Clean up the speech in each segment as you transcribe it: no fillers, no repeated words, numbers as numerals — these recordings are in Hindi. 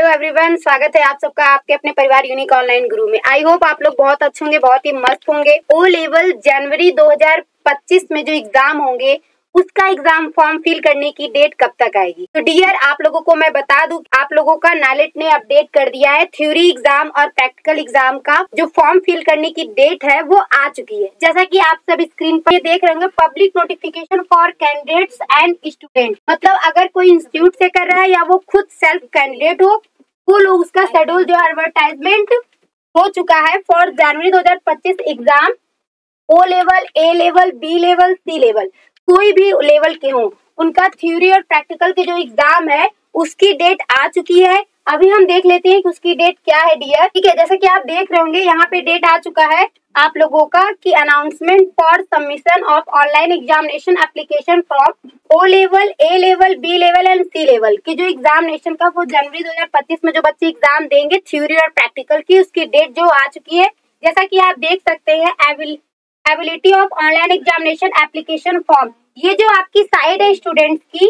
हेलो एवरीवन, स्वागत है आप सबका आपके अपने परिवार यूनिक ऑनलाइन गुरु में। आई होप आप लोग बहुत अच्छे होंगे, बहुत ही मस्त होंगे। ओ लेवल जनवरी 2025 में जो एग्जाम होंगे उसका एग्जाम फॉर्म फिल करने की डेट कब तक आएगी। तो डियर, आप लोगों को मैं बता दूं, आप लोगों का नालेट ने अपडेट कर दिया है। थ्योरी एग्जाम और प्रैक्टिकल एग्जाम का जो फॉर्म फिल करने की डेट है वो आ चुकी है। जैसा कि आप सब स्क्रीन पर देख रहे होंगे, public notification for candidates and student. मतलब अगर कोई इंस्टीट्यूट से कर रहा है या वो खुद सेल्फ कैंडिडेट हो, वो लोग उसका शेड्यूल जो एडवर्टाइजमेंट हो चुका है for January 2025 exam. O level, A level, B level, C level, कोई भी लेवल के हो, उनका थ्योरी और प्रैक्टिकल के जो एग्जाम है उसकी डेट आ चुकी है। अभी हम देख लेते हैं कि उसकी डेट क्या है डियर। ठीक है, जैसे कि आप देख रहे होंगे यहाँ पे डेट आ चुका है आप लोगों का कि announcement for submission of online examination application form O level, A level, B level and C level की जो एग्जामिनेशन का वो जनवरी 2025 में जो बच्चे एग्जाम देंगे थ्योरी और प्रैक्टिकल की, उसकी डेट जो आ चुकी है। जैसा कि आप देख सकते हैं ability of online examination application form, ये जो आपकी साइट है स्टूडेंट्स की,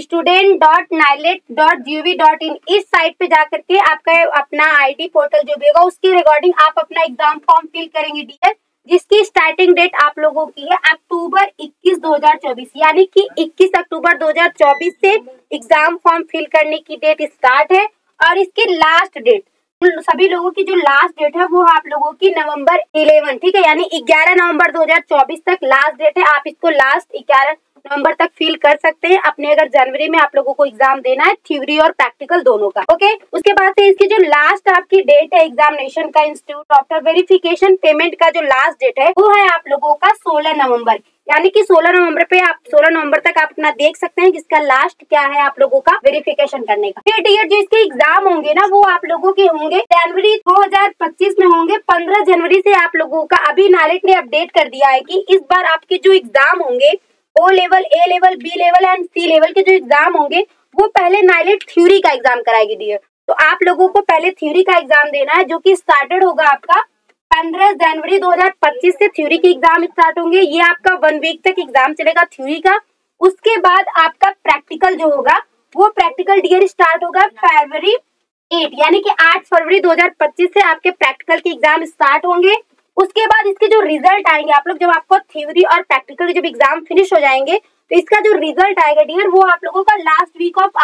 student.nilet.gov.in, इस साइट पे जाकर के आपका अपना आईडी पोर्टल जो भी होगा उसके रिगार्डिंग आप अपना एग्जाम फॉर्म फिल करेंगे डियर, जिसकी स्टार्टिंग डेट आप लोगों की है अक्टूबर 21 2024, यानी कि 21 अक्टूबर 2024 से एग्जाम फॉर्म फिल करने की डेट स्टार्ट है। और इसकी लास्ट डेट, सभी लोगों की जो लास्ट डेट है वो आप लोगों की नवंबर 11, ठीक है, यानी 11 नवंबर 2024 तक लास्ट डेट है। आप इसको लास्ट 11 नवंबर तक फिल कर सकते हैं अपने, अगर जनवरी में आप लोगों को एग्जाम देना है थ्योरी और प्रैक्टिकल दोनों का। ओके, उसके बाद से इसकी जो लास्ट आपकी डेट है एग्जामिनेशन का, इंस्टीट्यूट आफ्टर वेरिफिकेशन पेमेंट का जो लास्ट डेट है वो है आप लोगों का 16 नवंबर, यानी कि 16 नवंबर पे आप 16 नवंबर तक आप अपना देख सकते हैं किसका लास्ट क्या है आप लोगों का वेरिफिकेशन करने का। फिर डियर, जो इसके एग्जाम होंगे ना वो आप लोगों के होंगे जनवरी 2025 में होंगे 15 जनवरी से। आप लोगों का अभी नालेट ने अपडेट कर दिया है कि इस बार आपके जो एग्जाम होंगे O level, A level, B level and C level के जो एग्जाम होंगे वो पहले नालेट थ्योरी का एग्जाम कराएगी डियर। तो आप लोगों को पहले थ्योरी का एग्जाम देना है जो कि स्टार्टेड होगा आपका 15 जनवरी 2025 से थ्योरी के एग्जाम स्टार्ट होंगे। ये आपका 1 वीक तक एग्जाम चलेगा थ्योरी का। उसके बाद आपका प्रैक्टिकल जो होगा वो प्रैक्टिकल डियर स्टार्ट होगा फरवरी 8, यानी कि 8 फरवरी 2025 से आपके प्रैक्टिकल के एग्जाम स्टार्ट होंगे। उसके बाद इसके जो रिजल्ट आएंगे, आप लोग जब आपको थ्योरी और प्रैक्टिकल के जब एग्जाम फिनिश हो जाएंगे तो इसका जो रिजल्ट आएगा डियर वो आप लोगों का लास्ट वीक ऑफ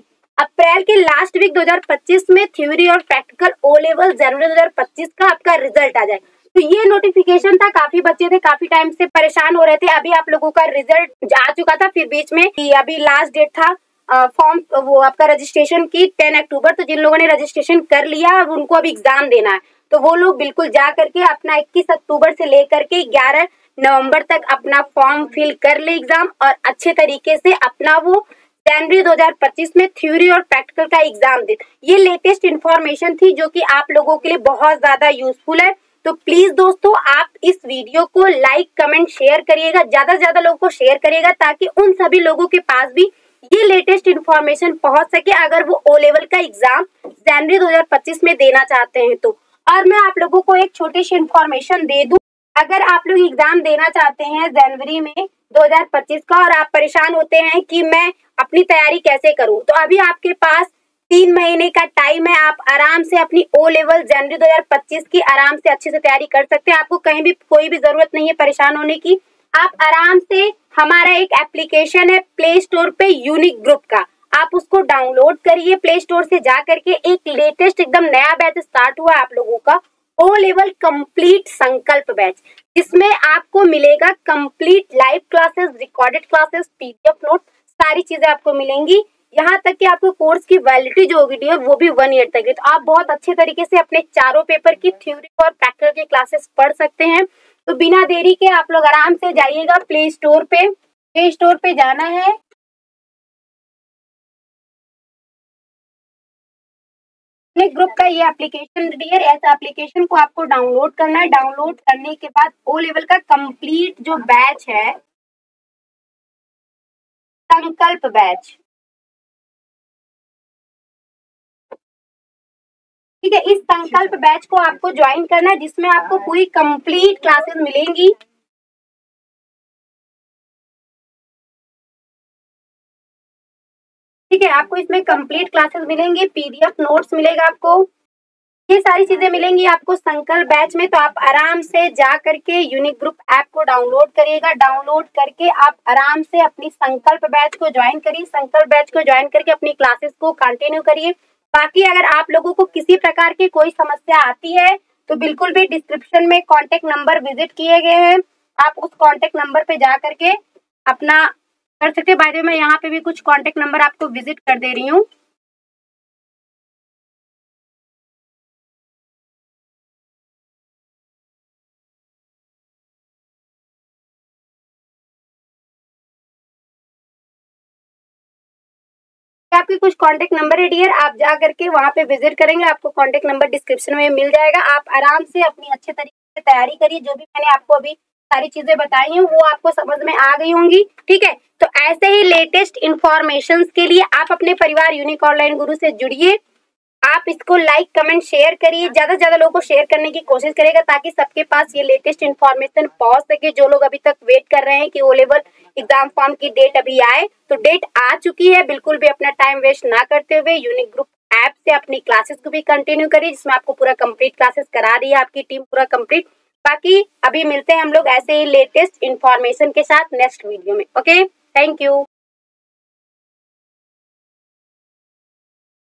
अप्रैल के लास्ट वीक 2025 में थ्योरी और प्रैक्टिकल ओ लेवल जनवरी 2025 का आपका रिजल्ट आ जाए। तो ये नोटिफिकेशन था, काफी बच्चे थे काफी टाइम से परेशान हो रहे थे। अभी आप लोगों का रिजल्ट आ चुका था, फिर बीच में अभी लास्ट डेट था फॉर्म वो आपका रजिस्ट्रेशन की 10 अक्टूबर। तो जिन लोगों ने रजिस्ट्रेशन कर लिया अब उनको अब एग्जाम देना है, तो वो लोग बिल्कुल जा करके अपना 21 अक्टूबर से लेकर के 11 नवंबर तक अपना फॉर्म फिल कर ले एग्जाम, और अच्छे तरीके से अपना वो जनवरी 2025 में थ्योरी और प्रैक्टिकल का एग्जाम दे। ये लेटेस्ट इन्फॉर्मेशन थी जो कि आप लोगों के लिए बहुत ज्यादा यूजफुल है। तो प्लीज दोस्तों, आप इस वीडियो को लाइक, कमेंट, शेयर करिएगा, ज्यादा से ज्यादा लोगों को शेयर करिएगा ताकि उन सभी लोगों के पास भी ये लेटेस्ट इन्फॉर्मेशन पहुंच सके अगर वो ओ लेवल का एग्जाम जनवरी 2025 में देना चाहते हैं तो। और मैं आप लोगों को एक छोटी सी इन्फॉर्मेशन दे दूं, अगर आप लोग एग्जाम देना चाहते हैं जनवरी में 2025 का और आप परेशान होते हैं कि मैं अपनी तैयारी कैसे करूं, तो अभी आपके पास 3 महीने का टाइम है। आप आराम से अपनी ओ लेवल जनवरी 2025 की आराम से अच्छे से तैयारी कर सकते हैं। आपको कहीं भी कोई भी जरूरत नहीं है परेशान होने की। आप आराम से, हमारा एक एप्लीकेशन है प्ले स्टोर पे यूनिक ग्रुप का, आप उसको डाउनलोड करिए प्ले स्टोर से जा करके। एक लेटेस्ट एकदम नया बैच स्टार्ट हुआ आप लोगों का O level complete Sankalp batch, जिसमें आपको मिलेगा complete live classes, recorded classes, PDF note, सारी चीजें आपको मिलेंगी। यहाँ तक कि आपको कोर्स की वैलिडिटी जो होगी डियर वो भी 1 ईयर तक है। तो आप बहुत अच्छे तरीके से अपने चारों पेपर की थ्योरी और प्रैक्टिकल की क्लासेस पढ़ सकते हैं। तो बिना देरी के आप लोग आराम से जाइएगा प्ले स्टोर पे जाना है। ग्रुप का ये एप्लीकेशन डियर, ऐसा एप्लीकेशन को आपको डाउनलोड करना है। डाउनलोड करने के बाद ओ लेवल का कंप्लीट जो बैच है संकल्प बैच, ठीक है, इस संकल्प बैच को आपको ज्वाइन करना है जिसमें आपको पूरी कंप्लीट क्लासेस मिलेंगी। ठीक है। आपको इसमें कंप्लीट क्लासेस मिलेंगी, पीडीएफ नोट्स मिलेगा आपको, ये सारी चीजें मिलेंगी आपको संकल्प बैच में। तो आप आराम से जा करके यूनिक ग्रुप ऐप को डाउनलोड करिएगा, डाउनलोड करके आप आराम से अपनी संकल्प बैच को ज्वाइन करिए, संकल्प बैच को ज्वाइन करके अपनी क्लासेस को कंटिन्यू करिए। बाकी अगर आप लोगों को किसी प्रकार की कोई समस्या आती है तो बिल्कुल भी डिस्क्रिप्शन में कॉन्टेक्ट नंबर विजिट किए गए हैं, आप उस कॉन्टेक्ट नंबर पे जा करके अपना कर सकते हैं। बाय द वे मैं यहाँ पे भी कुछ कॉन्टेक्ट नंबर आपको विजिट कर दे रही हूँ। आपके कुछ कांटेक्ट नंबर है डियर, आप जा करके वहां पे विजिट करेंगे, आपको कांटेक्ट नंबर डिस्क्रिप्शन में मिल जाएगा। आप आराम से अपनी अच्छे तरीके से तैयारी करिए, जो भी मैंने आपको अभी सारी चीजें बताई हैं वो आपको समझ में आ गई होंगी। ठीक है, तो ऐसे ही लेटेस्ट इंफॉर्मेशन के लिए आप अपने परिवार यूनिक ऑनलाइन गुरु से जुड़िए। आप इसको लाइक कमेंट शेयर करिए, ज्यादा से ज्यादा लोगों को शेयर करने की कोशिश करेगा ताकि सबके पास ये लेटेस्ट इन्फॉर्मेशन पहुंच सके। जो लोग अभी तक वेट कर रहे हैं कि ओ लेवल एग्जाम फॉर्म की डेट अभी आए, तो डेट आ चुकी है। बिल्कुल भी अपना टाइम वेस्ट ना करते हुए यूनिक ग्रुप ऐप से अपनी क्लासेस को भी कंटिन्यू करिए, जिसमें आपको पूरा कंप्लीट क्लासेस करा रही है आपकी टीम पूरा कंप्लीट। बाकी अभी मिलते हैं हम लोग ऐसे ही लेटेस्ट इन्फॉर्मेशन के साथ नेक्स्ट वीडियो में। Okay, thank you.